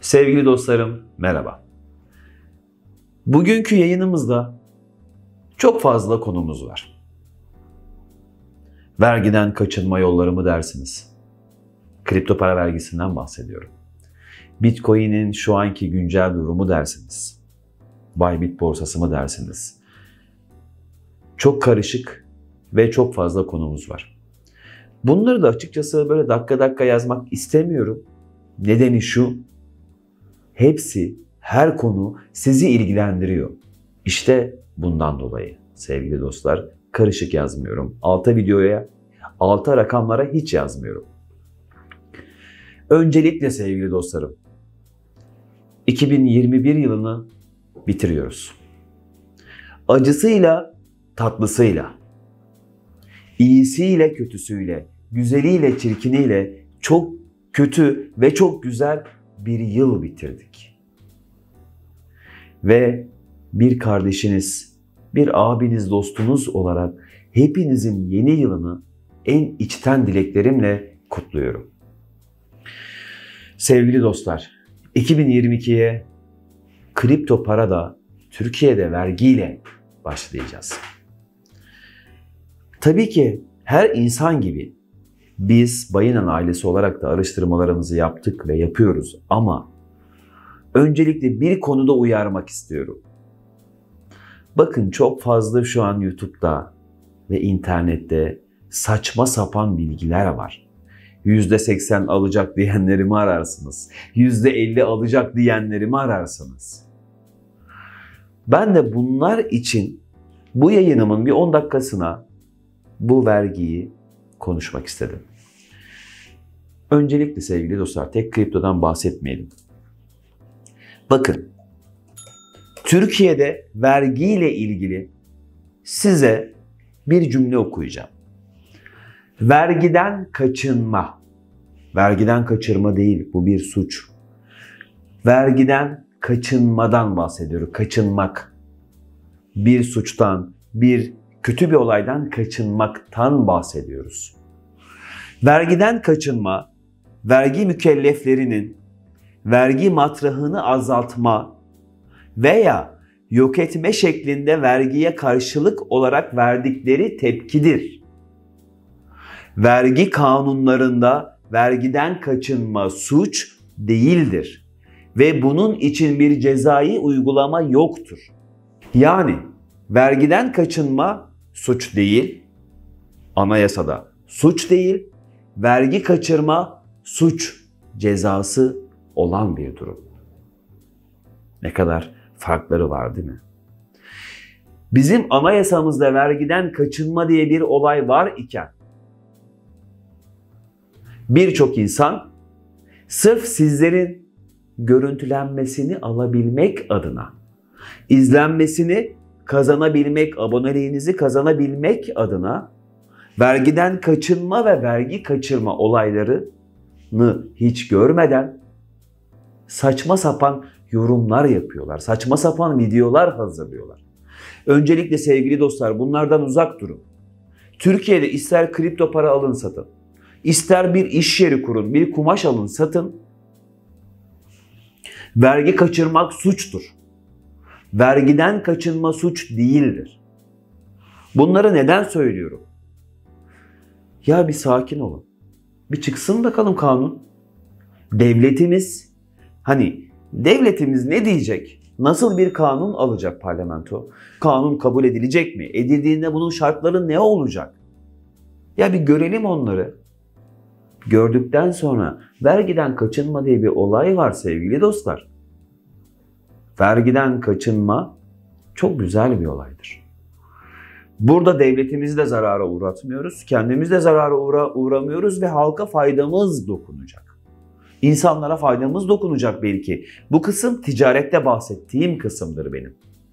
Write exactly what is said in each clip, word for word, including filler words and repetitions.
Sevgili dostlarım, merhaba. Bugünkü yayınımızda çok fazla konumuz var. Vergiden kaçınma yolları mı dersiniz? Kripto para vergisinden bahsediyorum. Bitcoin'in şu anki güncel durumu dersiniz. Bybit borsası mı dersiniz? Çok karışık ve çok fazla konumuz var. Bunları da açıkçası böyle dakika dakika yazmak istemiyorum. Nedeni şu: hepsi, her konu sizi ilgilendiriyor. İşte bundan dolayı sevgili dostlar karışık yazmıyorum. Alta videoya, alta rakamlara hiç yazmıyorum. Öncelikle sevgili dostlarım, iki bin yirmi bir yılını bitiriyoruz. Acısıyla, tatlısıyla, iyisiyle, kötüsüyle, güzeliyle, çirkiniyle çok kötü ve çok güzel bir yıl bitirdik. Ve bir kardeşiniz, bir abiniz, dostunuz olarak hepinizin yeni yılını en içten dileklerimle kutluyorum. Sevgili dostlar, iki bin yirmi ikiye kripto parada Türkiye'de vergiyle başlayacağız. Tabii ki her insan gibi biz Bayinan ailesi olarak da araştırmalarımızı yaptık ve yapıyoruz ama öncelikle bir konuda uyarmak istiyorum. Bakın, çok fazla şu an YouTube'da ve internette saçma sapan bilgiler var. yüzde seksen alacak diyenlerimi ararsınız. yüzde elli alacak diyenlerimi ararsınız. Ben de bunlar için bu yayınımın bir on dakikasına bu vergiyi konuşmak istedim. Öncelikle sevgili dostlar, tek kriptodan bahsetmeyelim. Bakın, Türkiye'de vergiyle ilgili size bir cümle okuyacağım. Vergiden kaçınma. Vergiden kaçırma değil, bu bir suç. Vergiden kaçınmadan bahsediyorum. Kaçınmak. Bir suçtan, bir kötü bir olaydan kaçınmaktan bahsediyoruz. Vergiden kaçınma, vergi mükelleflerinin vergi matrahını azaltma veya yok etme şeklinde vergiye karşılık olarak verdikleri tepkidir. Vergi kanunlarında vergiden kaçınma suç değildir ve bunun için bir cezai uygulama yoktur. Yani vergiden kaçınma suç değil, anayasada suç değil, vergi kaçırma suç, cezası olan bir durum. Ne kadar farkları var değil mi? Bizim anayasamızda vergiden kaçınma diye bir olay var iken birçok insan sırf sizlerin görüntülenmesini alabilmek adına, izlenmesini kazanabilmek, aboneliğinizi kazanabilmek adına vergiden kaçınma ve vergi kaçırma olaylarını hiç görmeden saçma sapan yorumlar yapıyorlar. Saçma sapan videolar hazırlıyorlar. Öncelikle sevgili dostlar, bunlardan uzak durun. Türkiye'de ister kripto para alın satın, ister bir iş yeri kurun, bir kumaş alın satın. Vergi kaçırmak suçtur. Vergiden kaçınma suç değildir. Bunları neden söylüyorum? Ya bir sakin olun. Bir çıksın bakalım kanun. Devletimiz, hani devletimiz ne diyecek? Nasıl bir kanun alacak parlamento? Kanun kabul edilecek mi? Edildiğinde bunun şartları ne olacak? Ya bir görelim onları. Gördükten sonra vergiden kaçınma diye bir olay var sevgili dostlar. Vergiden kaçınma çok güzel bir olaydır. Burada devletimizi de zarara uğratmıyoruz, kendimiz de zarara uğra uğramıyoruz ve halka faydamız dokunacak. İnsanlara faydamız dokunacak belki. Bu kısım ticarette bahsettiğim kısımdır benim.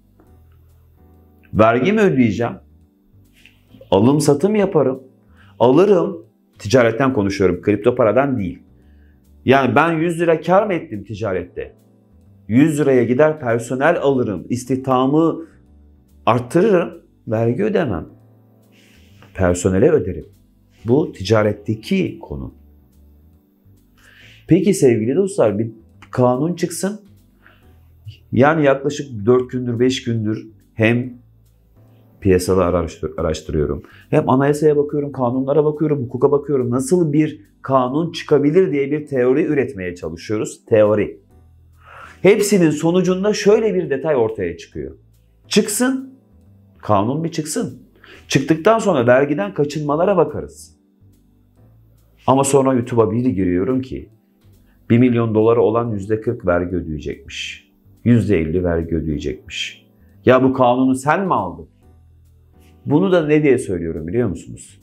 Vergi mi ödeyeceğim? Alım satım yaparım. Alırım. Ticaretten konuşuyorum, kripto paradan değil. Yani ben yüz lira kar mı ettim ticarette? yüz liraya gider personel alırım, istihdamı arttırırım, vergi ödemem. Personele öderim. Bu ticaretteki konu. Peki sevgili dostlar, bir Kanun çıksın. Yani yaklaşık dört gündür, beş gündür hem piyasada araştır, araştırıyorum. Hem anayasaya bakıyorum, kanunlara bakıyorum, hukuka bakıyorum. Nasıl bir kanun çıkabilir diye bir teori üretmeye çalışıyoruz. Teori. Hepsinin sonucunda şöyle bir detay ortaya çıkıyor. Çıksın, kanun bir çıksın. Çıktıktan sonra vergiden kaçınmalara bakarız. Ama sonra YouTube'a bir giriyorum ki bir milyon doları olan yüzde kırk vergi ödeyecekmiş. yüzde elli vergi ödeyecekmiş. Ya bu kanunu sen mi aldın? Bunu da ne diye söylüyorum biliyor musunuz?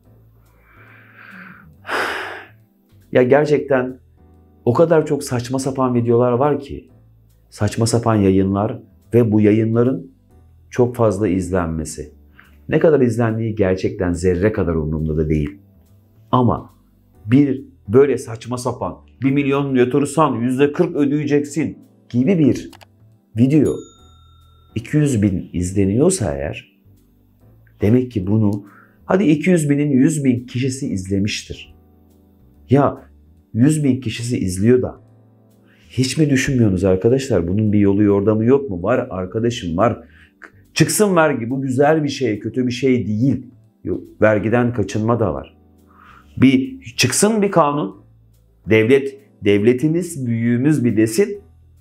Ya gerçekten o kadar çok saçma sapan videolar var ki, saçma sapan yayınlar ve bu yayınların çok fazla izlenmesi. Ne kadar izlendiği gerçekten zerre kadar umurumda da değil. Ama bir böyle saçma sapan bir milyon yatırırsan yüzde kırk ödeyeceksin gibi bir video iki yüz bin izleniyorsa eğer, demek ki bunu hadi iki yüz binin yüz bin kişisi izlemiştir. Ya yüz bin kişisi izliyor da hiç mi düşünmüyorsunuz arkadaşlar? Bunun bir yolu yordamı yok mu? Var arkadaşım, var. Çıksın vergi, bu güzel bir şey, kötü bir şey değil. Yok, vergiden kaçınma da var. Bir çıksın bir kanun. Devlet, devletimiz, büyüğümüz bir desin.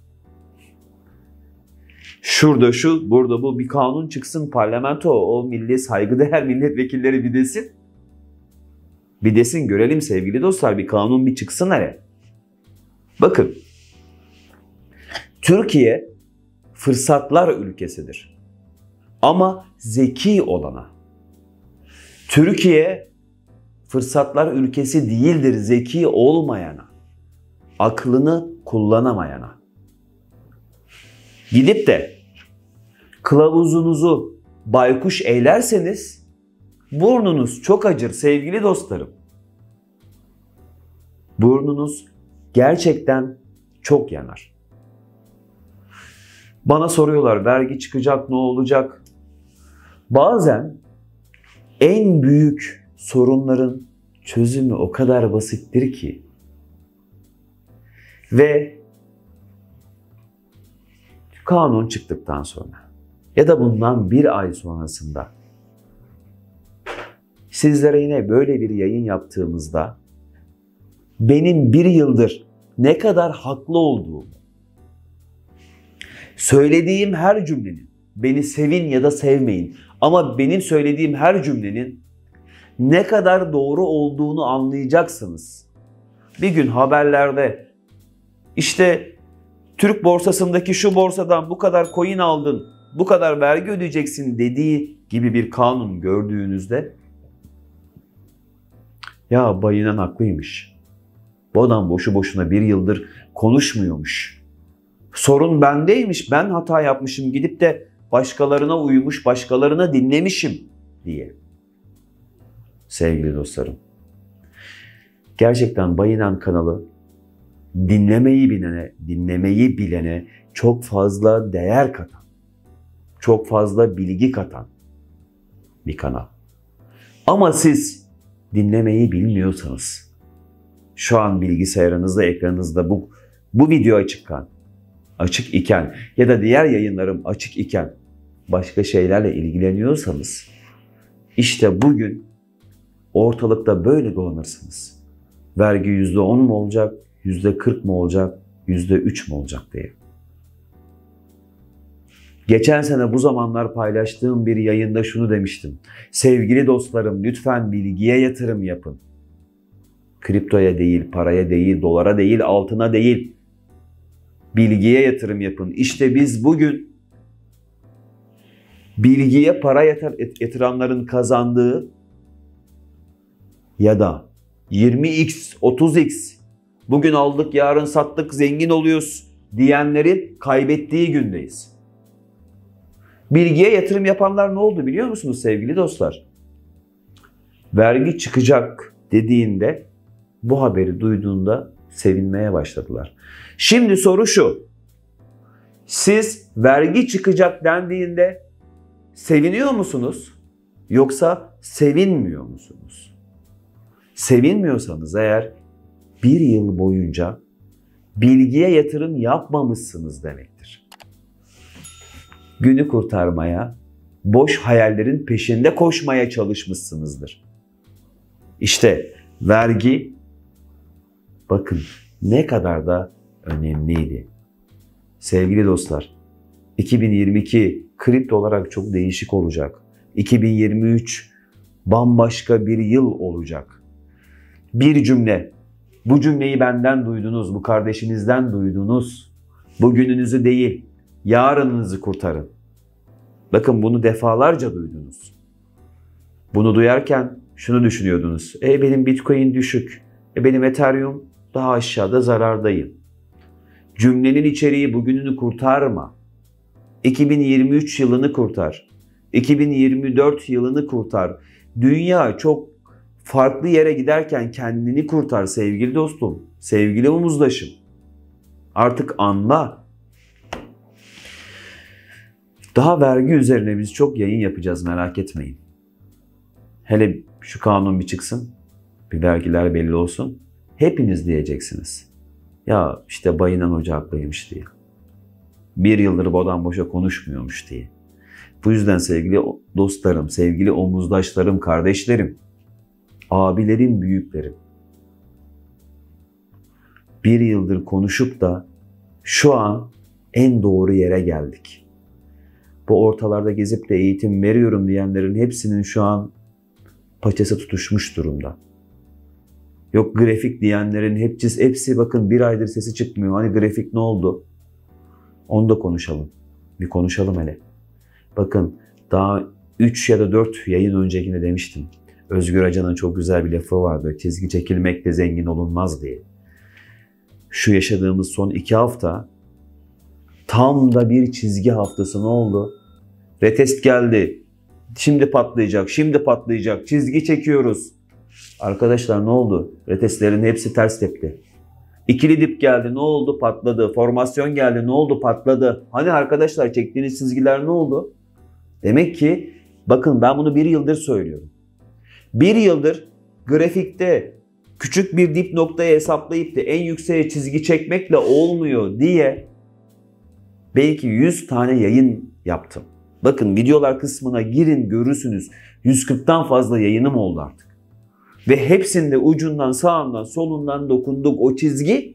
Şurada şu, burada bu bir kanun çıksın, parlamento, o milli saygıdeğer milletvekilleri bir desin. Bir desin, görelim sevgili dostlar, bir kanun bir çıksın hele. Bakın, Türkiye fırsatlar ülkesidir. Ama zeki olana. Türkiye fırsatlar ülkesi değildir zeki olmayana. Aklını kullanamayana. Gidip de kılavuzunuzu baykuş eylerseniz burnunuz çok acır sevgili dostlarım. Burnunuz gerçekten çok yanar. Bana soruyorlar vergi çıkacak, ne olacak? Bazen en büyük sorunların çözümü o kadar basittir ki ve kanun çıktıktan sonra ya da bundan bir ay sonrasında sizlere yine böyle bir yayın yaptığımızda benim bir yıldır ne kadar haklı olduğumu, söylediğim her cümlenin, beni sevin ya da sevmeyin ama benim söylediğim her cümlenin ne kadar doğru olduğunu anlayacaksınız. Bir gün haberlerde işte Türk borsasındaki şu borsadan bu kadar coin aldın, bu kadar vergi ödeyeceksin dediği gibi bir kanun gördüğünüzde ya Bayınan haklıymış. Bu adam boşu boşuna bir yıldır konuşmuyormuş. Sorun bendeymiş, ben hata yapmışım, gidip de başkalarına uymuş, başkalarına dinlemişim diye. Sevgili dostlarım, gerçekten Bayınan kanalı dinlemeyi bilene, dinlemeyi bilene çok fazla değer katan, çok fazla bilgi katan bir kanal. Ama siz dinlemeyi bilmiyorsanız, şu an bilgisayarınızda, ekranınızda bu bu video açıkken, açık iken ya da diğer yayınlarım açık iken başka şeylerle ilgileniyorsanız, işte bugün ortalıkta böyle dolanırsınız. Vergi yüzde on mu olacak, yüzde kırk mı olacak, yüzde üç mü olacak diye. Geçen sene bu zamanlar paylaştığım bir yayında şunu demiştim. Sevgili dostlarım, lütfen bilgiye yatırım yapın. Kriptoya değil, paraya değil, dolara değil, altına değil. Bilgiye yatırım yapın. İşte biz bugün bilgiye para yatıranların kazandığı ya da yirmi x, otuz x bugün aldık, yarın sattık, zengin oluyoruz diyenlerin kaybettiği gündeyiz. Bilgiye yatırım yapanlar ne oldu biliyor musunuz sevgili dostlar? Vergi çıkacak dediğinde bu haberi duyduğunda sevinmeye başladılar. Şimdi soru şu. Siz vergi çıkacak dendiğinde seviniyor musunuz? Yoksa sevinmiyor musunuz? Sevinmiyorsanız eğer bir yıl boyunca bilgiye yatırım yapmamışsınız demektir. Günü kurtarmaya, boş hayallerin peşinde koşmaya çalışmışsınızdır. İşte vergi, bakın ne kadar da önemliydi. Sevgili dostlar, iki bin yirmi iki kripto olarak çok değişik olacak. iki bin yirmi üç bambaşka bir yıl olacak. Bir cümle, bu cümleyi benden duydunuz, bu kardeşinizden duydunuz. Bugününüzü değil, yarınınızı kurtarın. Bakın bunu defalarca duydunuz. Bunu duyarken şunu düşünüyordunuz. E benim Bitcoin düşük, e benim Ethereum daha aşağıda, zarardayım. Cümlenin içeriği bugününü kurtarma. iki bin yirmi üç yılını kurtar. iki bin yirmi dört yılını kurtar. Dünya çok farklı yere giderken kendini kurtar sevgili dostum. Sevgili omuzdaşım. Artık anla. Daha vergi üzerine biz çok yayın yapacağız, merak etmeyin. Hele şu kanun bir çıksın. Bir vergiler belli olsun. Hepiniz diyeceksiniz. Ya işte Bayınan Hoca haklıymış diye. Bir yıldır bodan boşa konuşmuyormuş diye. Bu yüzden sevgili dostlarım, sevgili omuzdaşlarım, kardeşlerim, abilerim, büyüklerim. Bir yıldır konuşup da şu an en doğru yere geldik. Bu ortalarda gezip de eğitim veriyorum diyenlerin hepsinin şu an paçası tutuşmuş durumda. Yok grafik diyenlerin hepsi, hepsi bakın bir aydır sesi çıkmıyor. Hani grafik ne oldu? Onu da konuşalım. Bir konuşalım hele. Bakın daha üç ya da dört yayın öncekinde demiştim. Özgür Acan'ın çok güzel bir lafı vardı. Çizgi çekilmekle zengin olunmaz diye. Şu yaşadığımız son iki hafta tam da bir çizgi haftası. Ne oldu? Retest geldi. Şimdi patlayacak, şimdi patlayacak. Çizgi çekiyoruz. Arkadaşlar ne oldu? Retestlerin hepsi ters tepti. İkili dip geldi, ne oldu? Patladı. Formasyon geldi, ne oldu? Patladı. Hani arkadaşlar çektiğiniz çizgiler ne oldu? Demek ki bakın ben bunu bir yıldır söylüyorum. Bir yıldır grafikte küçük bir dip noktayı hesaplayıp da en yükseğe çizgi çekmekle olmuyor diye belki yüz tane yayın yaptım. Bakın videolar kısmına girin, görürsünüz. yüz kırktan fazla yayınım oldu artık. Ve hepsinde ucundan, sağından, solundan dokunduk. O çizgi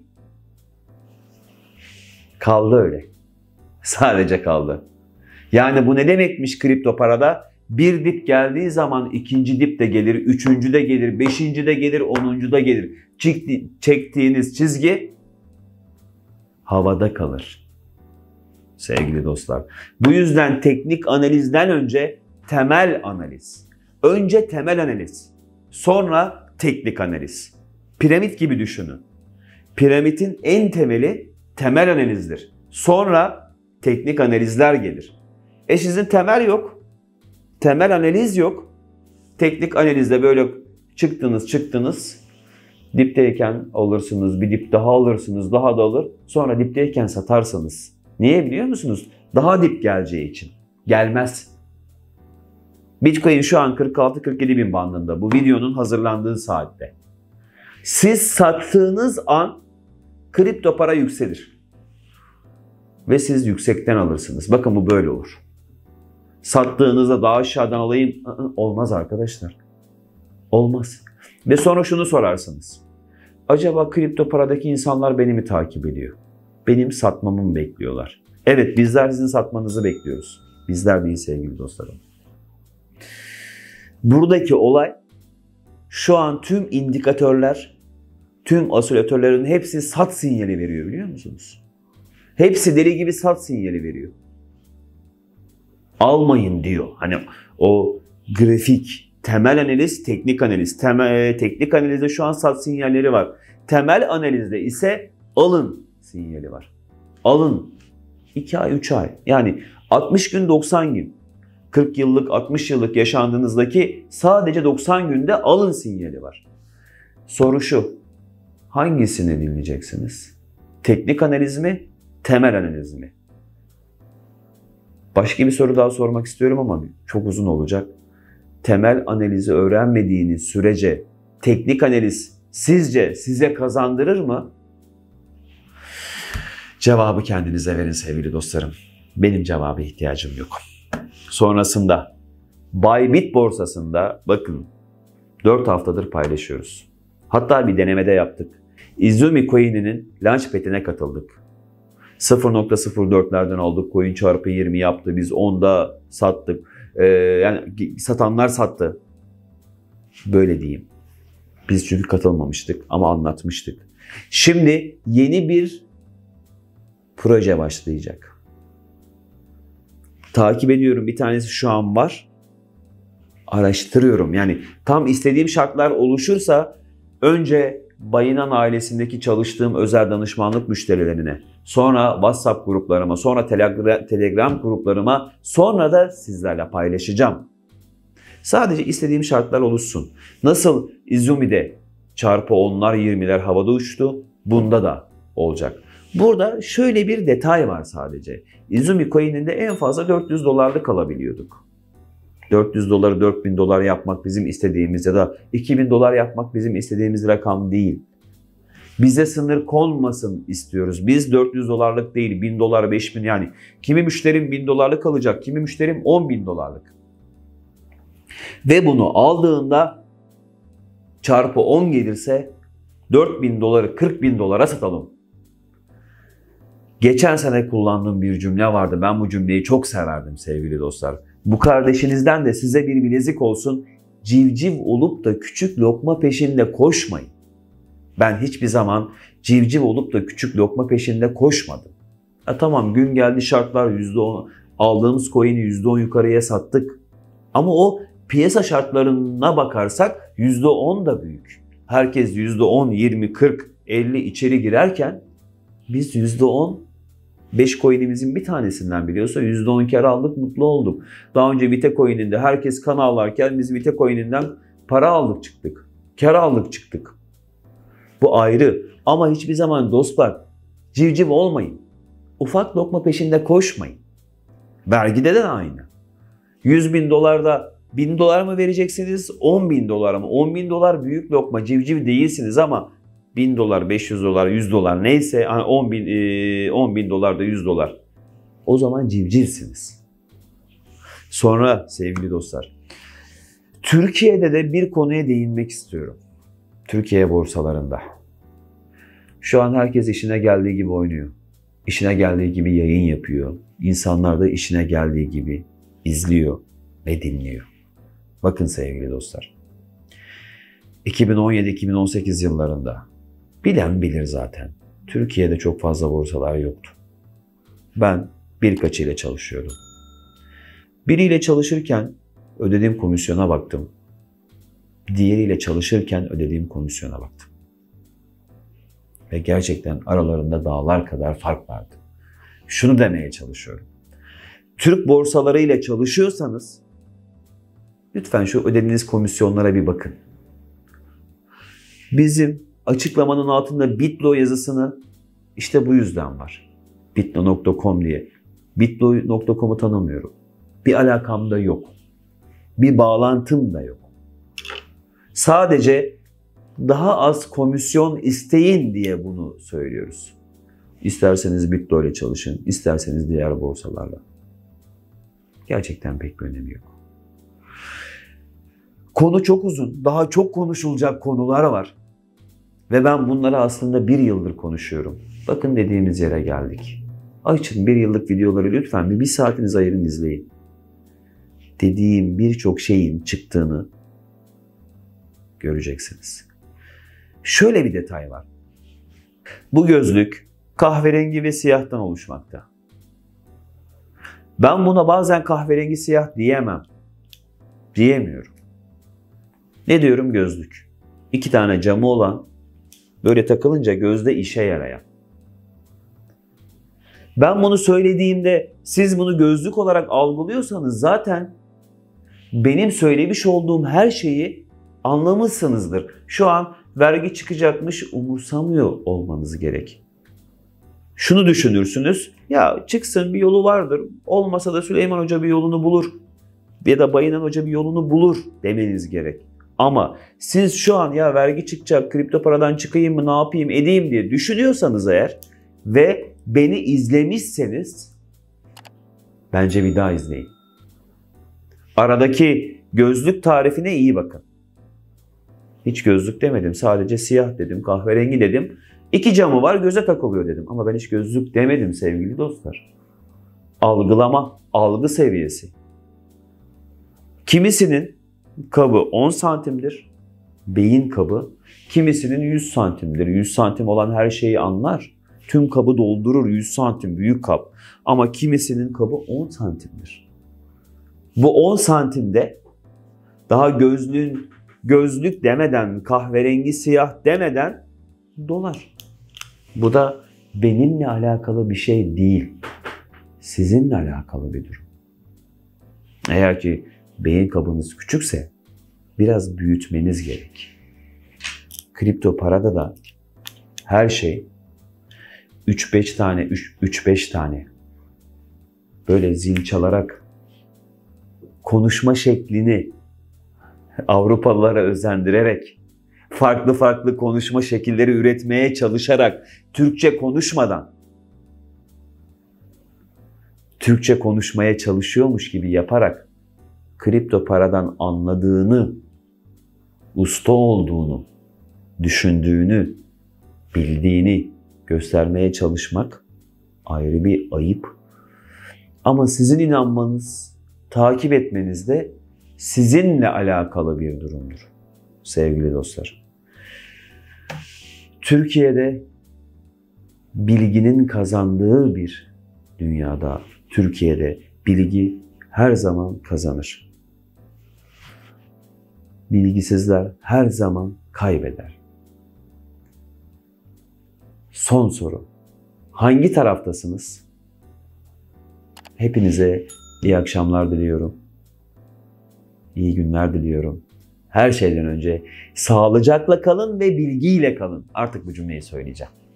kaldı öyle. Sadece kaldı. Yani bu ne demekmiş kripto parada? Bir dip geldiği zaman ikinci dip de gelir, üçüncü de gelir, beşinci de gelir, onuncu da gelir. Çektiğiniz çizgi havada kalır. Sevgili dostlar. Bu yüzden teknik analizden önce temel analiz. Önce temel analiz. Sonra teknik analiz. Piramit gibi düşünün. Piramidin en temeli temel analizdir. Sonra teknik analizler gelir. E sizin temel yok. Temel analiz yok. Teknik analizde böyle çıktınız çıktınız. Dipteyken alırsınız. Bir dip daha alırsınız. Daha da alır. Sonra dipteyken satarsınız. Niye biliyor musunuz? Daha dip geleceği için. Gelmez. Bitcoin şu an kırk altı kırk yedi bin bandında. Bu videonun hazırlandığı saatte. Siz sattığınız an kripto para yükselir. Ve siz yüksekten alırsınız. Bakın bu böyle olur. Sattığınızda daha aşağıdan alayım. Olmaz arkadaşlar. Olmaz. Ve sonra şunu sorarsınız. Acaba kripto paradaki insanlar beni mi takip ediyor? Benim satmamı mı bekliyorlar? Evet, bizler sizin satmanızı bekliyoruz. Bizler değil sevgili dostlarım. Buradaki olay şu an tüm indikatörler, tüm osilatörlerin hepsi sat sinyali veriyor biliyor musunuz? Hepsi deli gibi sat sinyali veriyor. Almayın diyor. Hani o grafik, temel analiz, teknik analiz. Temel, teknik analizde şu an sat sinyalleri var. Temel analizde ise alın sinyali var. Alın. iki ay, üç ay. Yani altmış gün, doksan gün. kırk yıllık, altmış yıllık yaşandığınızdaki sadece doksan günde alın sinyali var. Soru şu. Hangisini dinleyeceksiniz? Teknik analiz mi? Temel analiz mi? Başka bir soru daha sormak istiyorum ama çok uzun olacak. Temel analizi öğrenmediğiniz sürece teknik analiz sizce size kazandırır mı? Cevabı kendinize verin sevgili dostlarım. Benim cevaba ihtiyacım yok. Sonrasında Bybit borsasında bakın dört haftadır paylaşıyoruz. Hatta bir denemede yaptık. Izumi Coin'inin Launchpad'ine katıldık. sıfır nokta sıfır dörtlerden aldık. Coin çarpı yirmi yaptı. Biz onda sattık. Ee, yani satanlar sattı. Böyle diyeyim. Biz çünkü katılmamıştık ama anlatmıştık. Şimdi yeni bir proje başlayacak. Takip ediyorum. Bir tanesi şu an var. Araştırıyorum. Yani tam istediğim şartlar oluşursa önce Bayinan ailesindeki çalıştığım özel danışmanlık müşterilerine, sonra WhatsApp gruplarıma, sonra Telegram, Telegram gruplarıma, sonra da sizlerle paylaşacağım. Sadece istediğim şartlar oluşsun. Nasıl Izumi'de çarpı onlar yirmiler havada uçtu, bunda da olacak. Burada şöyle bir detay var sadece. Izumi Coin'inde en fazla dört yüz dolarlık alabiliyorduk. dört yüz doları dört bin dolar yapmak bizim istediğimiz ya da iki bin dolar yapmak bizim istediğimiz rakam değil. Bize sınır konmasın istiyoruz. Biz dört yüz dolarlık değil, bin dolar, beş bin yani. Kimi müşterim bin dolarlık alacak, kimi müşterim on bin dolarlık. Ve bunu aldığında çarpı on gelirse dört bin doları kırk bin dolara satalım. Geçen sene kullandığım bir cümle vardı. Ben bu cümleyi çok severdim sevgili dostlar. Bu kardeşinizden de size bir bilezik olsun. Civciv olup da küçük lokma peşinde koşmayın. Ben hiçbir zaman civciv olup da küçük lokma peşinde koşmadım. Ya tamam gün geldi şartlar yüzde on aldığımız coin'i yüzde on yukarıya sattık. Ama o piyasa şartlarına bakarsak yüzde on da büyük. Herkes yüzde on, yirmi, kırk, elli içeri girerken biz yüzde on beş coin'imizin bir tanesinden biliyorsa yüzde on kar aldık, mutlu olduk. Daha önce Vite Coin'inde herkes kan ağlarken biz Vite Coin'inden para aldık çıktık. Kar aldık çıktık. Bu ayrı. Ama hiçbir zaman dostlar civciv olmayın. Ufak lokma peşinde koşmayın. Vergide de aynı. yüz bin dolarda bin dolar mı vereceksiniz? on bin dolar mı? on bin dolar büyük lokma, civciv değilsiniz ama bin dolar, beş yüz dolar, yüz dolar neyse on bin, on bin dolar da yüz dolar. O zaman civcivsiniz. Sonra sevgili dostlar, Türkiye'de de bir konuya değinmek istiyorum. Türkiye borsalarında. Şu an herkes işine geldiği gibi oynuyor. İşine geldiği gibi yayın yapıyor. İnsanlar da işine geldiği gibi izliyor ve dinliyor. Bakın sevgili dostlar. iki bin on yedi iki bin on sekiz yıllarında bilen bilir zaten. Türkiye'de çok fazla borsalar yoktu. Ben birkaçıyla çalışıyordum. Biriyle çalışırken ödediğim komisyona baktım. Diğeriyle çalışırken ödediğim komisyona baktım. Ve gerçekten aralarında dağlar kadar fark vardı. Şunu demeye çalışıyorum. Türk borsalarıyla çalışıyorsanız lütfen şu ödediğiniz komisyonlara bir bakın. Bizim açıklamanın altında Bitlo yazısını işte bu yüzden var. bitlo nokta com diye. bitlo nokta com'u tanımıyorum. Bir alakam da yok. Bir bağlantım da yok. Sadece daha az komisyon isteyin diye bunu söylüyoruz. İsterseniz Bitlo ile çalışın, isterseniz diğer borsalarla. Gerçekten pek bir önemi yok. Konu çok uzun. Daha çok konuşulacak konular var. Ve ben bunları aslında bir yıldır konuşuyorum. Bakın dediğimiz yere geldik. Açın bir yıllık videoları lütfen bir, bir saatinizi ayırın izleyin. Dediğim birçok şeyin çıktığını göreceksiniz. Şöyle bir detay var. Bu gözlük kahverengi ve siyahtan oluşmakta. Ben buna bazen kahverengi siyah diyemem. Diyemiyorum. Ne diyorum? Gözlük. İki tane camı olan, böyle takılınca gözde işe yarayan. Ben bunu söylediğimde siz bunu gözlük olarak algılıyorsanız zaten benim söylemiş olduğum her şeyi anlamışsınızdır. Şu an vergi çıkacakmış umursamıyor olmanız gerek. Şunu düşünürsünüz. Ya çıksın bir yolu vardır. Olmasa da Süleyman Hoca bir yolunu bulur. Ya da Bayinan Hoca bir yolunu bulur demeniz gerek. Ama siz şu an ya vergi çıkacak, kripto paradan çıkayım mı, ne yapayım edeyim diye düşünüyorsanız eğer ve beni izlemişseniz bence bir daha izleyin. Aradaki gözlük tarifine iyi bakın. Hiç gözlük demedim. Sadece siyah dedim, kahverengi dedim. İki camı var, göze takılıyor dedim. Ama ben hiç gözlük demedim sevgili dostlar. Algılama, algı seviyesi. Kimisinin kabı on santimdir, beyin kabı. Kimisinin yüz santimdir. yüz santim olan her şeyi anlar. Tüm kabı doldurur, yüz santim büyük kap. Ama kimisinin kabı on santimdir. Bu on santimde daha gözlüğün gözlük demeden, kahverengi siyah demeden dolar. Bu da benimle alakalı bir şey değil. Sizinle alakalı bir durum. Eğer ki beyin kabınız küçükse biraz büyütmeniz gerek. Kripto parada da her şey üç beş tane üç beş tane böyle zil çalarak konuşma şeklini Avrupalılara özendirerek, farklı farklı konuşma şekilleri üretmeye çalışarak, Türkçe konuşmadan, Türkçe konuşmaya çalışıyormuş gibi yaparak, kripto paradan anladığını, usta olduğunu, düşündüğünü, bildiğini göstermeye çalışmak ayrı bir ayıp. Ama sizin inanmanız, takip etmeniz de sizinle alakalı bir durumdur sevgili dostlar. Türkiye'de bilginin kazandığı bir dünyada, Türkiye'de bilgi her zaman kazanır. Bilgisizler her zaman kaybeder. Son soru. Hangi taraftasınız? Hepinize iyi akşamlar diliyorum. İyi günler diliyorum. Her şeyden önce sağlıcakla kalın ve bilgiyle kalın. Artık bu cümleyi söyleyeceğim.